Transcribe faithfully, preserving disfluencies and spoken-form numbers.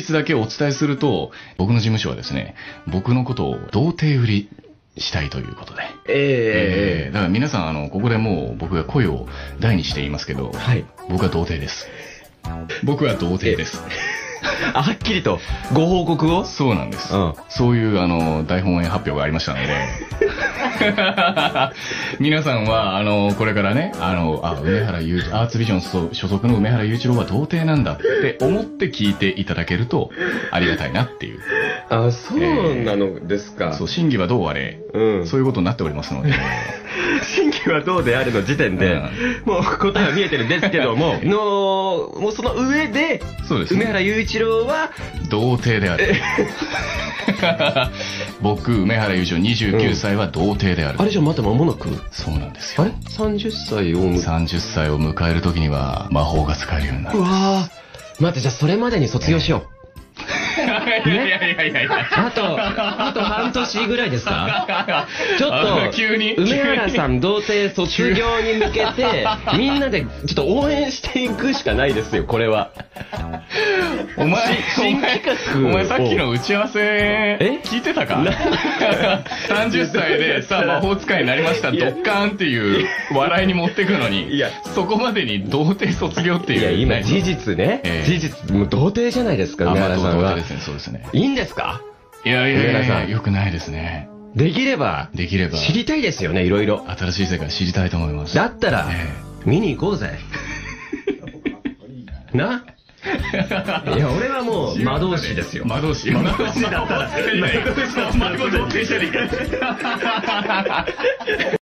実だけお伝えすると、僕の事務所はですね、僕のことを童貞売りしたいということで。 えええー、だから皆さん、あの、ここでもう僕が声を大にして言いますけど、 はい。 僕は童貞です。僕は童貞です。 あ、はっきりとご報告を。 そうなんです。 うん、 そういうあの大本営発表がありましたので皆さんはあのこれからね、あのあ梅原雄アーツビジョン所属の梅原雄一郎は童貞なんだって思って聞いていただけるとありがたいなっていう。 あ、そうなのですか。 えー、そう、真偽はどうあれ、 うん、 そういうことになっておりますので真偽はどうであるの時点で、うん、もう答えは見えてるんですけどものもうその上で、そうですね、梅原雄一郎は童貞である僕梅原雄一郎にじゅうきゅうさいは童貞である、うん、 あれじゃまた間もなく。 そうなんですよ。 あれさんじゅっさいをさんじゅっさいを迎える時には魔法が使えるようになる。 うわー、待って、じゃあそれまでに卒業しよう、 えー、いやいやいやいやいや、 あとあと半年ぐらいですか。ちょっと急に梅原さん童貞卒業に向けてみんなでちょっと応援していくしかないですよ、これは。 お前新企画、 お前さっきの打ち合わせえ聞いてたか。さんじゅっさいでさあ魔法使いになりました、ドッカーンっていう笑いに持ってくのに、いやそこまでに童貞卒業っていう。 いや今事実ね、えー、事実もう童貞じゃないですか、梅原さんは。 そうですね。 いいんですか。 いやいやいやいや、よくないですね。 できればできれば知りたいですよね、いろいろ。 新しい世界知りたいと思います。 だったら、えー、見に行こうぜな。いや俺はもう魔導士ですよ。 魔導士魔導士だったら魔導士だったら